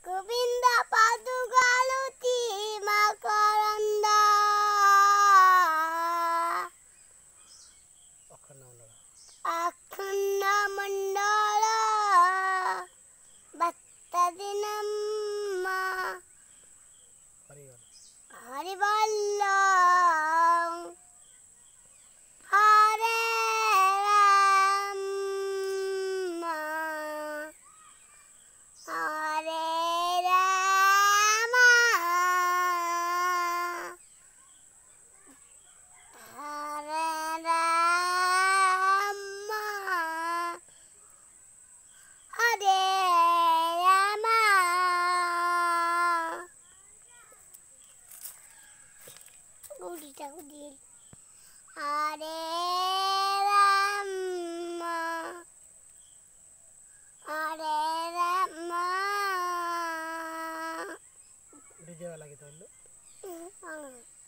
गोविंद पादुकालु मकरंद अखंड मंडल भक्तदिनम हरिवल्ल हरे राम हरे राम हरे राम हरे राम उड़ीटा उड़ी हरे राम हरे राम डीजे वाला गीत बोलो।